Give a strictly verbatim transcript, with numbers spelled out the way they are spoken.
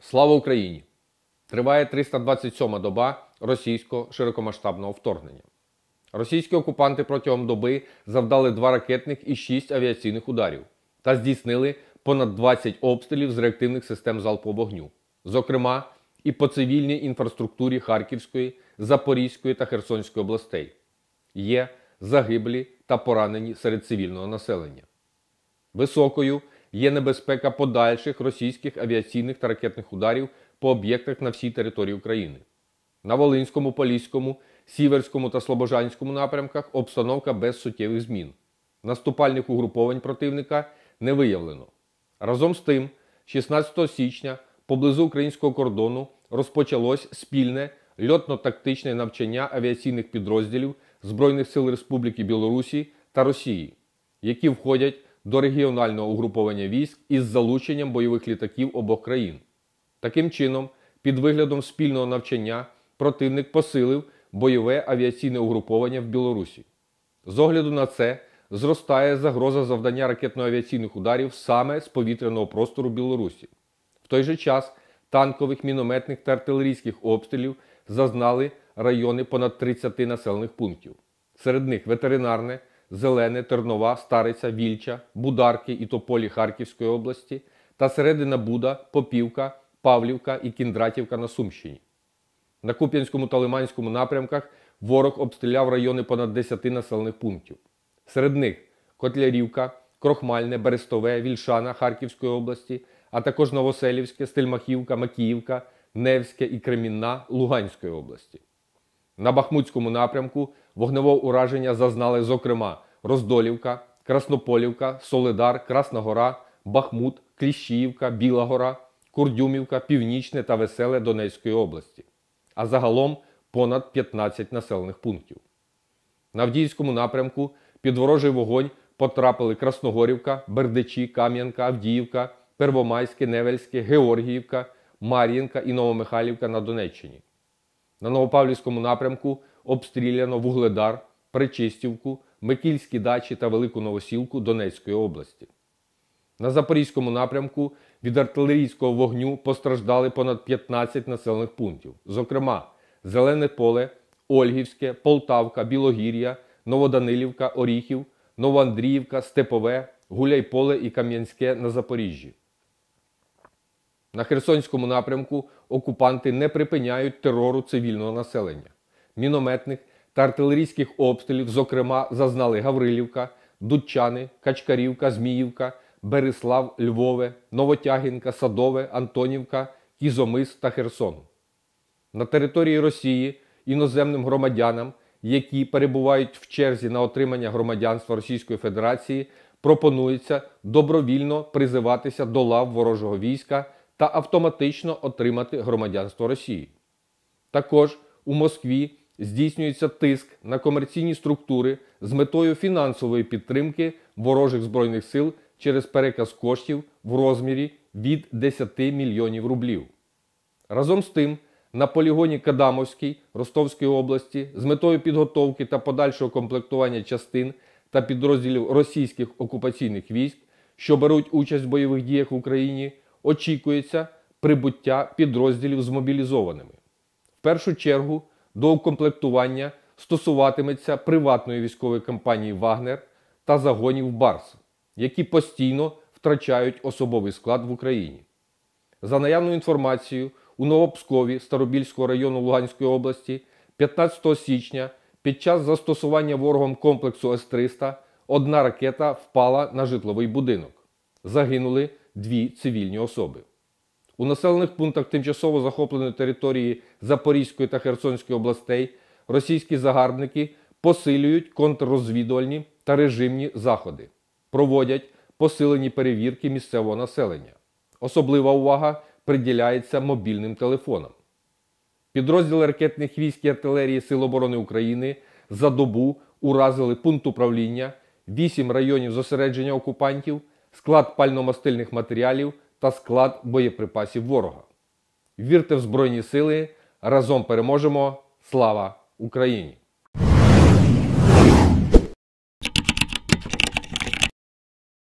Слава Україні! Триває триста двадцять сьома доба російського широкомасштабного вторгнення. Російські окупанти протягом доби завдали два ракетних і шість авіаційних ударів та здійснили понад двадцять обстрілів з реактивних систем залпового вогню, зокрема і по цивільній інфраструктурі Харківської, Запорізької та Херсонської областей. Є загиблі та поранені серед цивільного населення. Високою є небезпека подальших російських авіаційних та ракетних ударів по об'єктах на всій території України. На Волинському, Поліському, Сіверському та Слобожанському напрямках обстановка без суттєвих змін. Наступальних угруповань противника не виявлено. Разом з тим, шістнадцятого січня поблизу українського кордону розпочалось спільне льотно-тактичне навчання авіаційних підрозділів Збройних сил Республіки Білорусі та Росії, які входять до регіонального угруповання військ із залученням бойових літаків обох країн. Таким чином, під виглядом спільного навчання противник посилив бойове авіаційне угруповання в Білорусі. З огляду на це, зростає загроза завдання ракетно-авіаційних ударів саме з повітряного простору Білорусі. В той же час танкових, мінометних та артилерійських обстрілів зазнали райони понад тридцяти населених пунктів. Серед них Ветеринарне, Зелене, Тернова, Стариця, Вільча, Бударки і Тополі Харківської області та середина Буда, Попівка, Павлівка і Кіндратівка на Сумщині. На Куп'янському та Лиманському напрямках ворог обстріляв райони понад десяти населених пунктів. Серед них Котлярівка, Крохмальне, Берестове, Вільшана Харківської області, а також Новоселівське, Стельмахівка, Макіївка, Невське і Кремінна Луганської області. На Бахмутському напрямку вогневого ураження зазнали, зокрема, Роздолівка, Краснополівка, Солидар, Красна Гора, Бахмут, Кліщіївка, Біла Гора, Курдюмівка, Північне та Веселе Донецької області. А загалом понад п'ятнадцять населених пунктів. На Авдіївському напрямку під ворожий вогонь потрапили Красногорівка, Бердичі, Кам'янка, Авдіївка, Первомайське, Невельське, Георгіївка, Мар'їнка і Новомихайлівка на Донеччині. На Новопавлівському напрямку обстріляно Вугледар, Пречистівку, Микільські Дачі та Велику Новосілку Донецької області. На Запорізькому напрямку від артилерійського вогню постраждали понад п'ятнадцять населених пунктів, зокрема Зелене Поле, Ольгівське, Полтавка, Білогір'я, Новоданилівка, Оріхів, Новоандріївка, Степове, Гуляйполе і Кам'янське на Запоріжжі. На Херсонському напрямку окупанти не припиняють терору цивільного населення. Мінометних та артилерійських обстрілів, зокрема, зазнали Гаврилівка, Дудчани, Качкарівка, Зміївка, Берислав, Львове, Новотягінка, Садове, Антонівка, Кізомис та Херсон. На території Росії іноземним громадянам, які перебувають в черзі на отримання громадянства Російської Федерації, пропонується добровільно призиватися до лав ворожого війська та автоматично отримати громадянство Росії. Також у Москві здійснюється тиск на комерційні структури з метою фінансової підтримки ворожих збройних сил через переказ коштів в розмірі від десяти мільйонів рублів. Разом з тим, на полігоні Кадамовський Ростовської області з метою підготовки та подальшого комплектування частин та підрозділів російських окупаційних військ, що беруть участь в бойових діях в Україні, очікується прибуття підрозділів з мобілізованими. В першу чергу до укомплектування стосуватиметься приватної військової компанії «Вагнер» та загонів «Барс», які постійно втрачають особовий склад в Україні. За наявною інформацією, у Новопскові Старобільського району Луганської області п'ятнадцятого січня під час застосування ворогом комплексу С триста одна ракета впала на житловий будинок. Загинули дві цивільні особи. У населених пунктах тимчасово захопленої території Запорізької та Херсонської областей російські загарбники посилюють контррозвідувальні та режимні заходи, проводять посилені перевірки місцевого населення. Особлива увага приділяється мобільним телефонам. Підрозділи ракетних військ і артилерії Сил оборони України за добу уразили пункт управління, вісім районів зосередження окупантів, склад пальномастильних матеріалів та склад боєприпасів ворога. Вірте в Збройні Сили, разом переможемо! Слава Україні!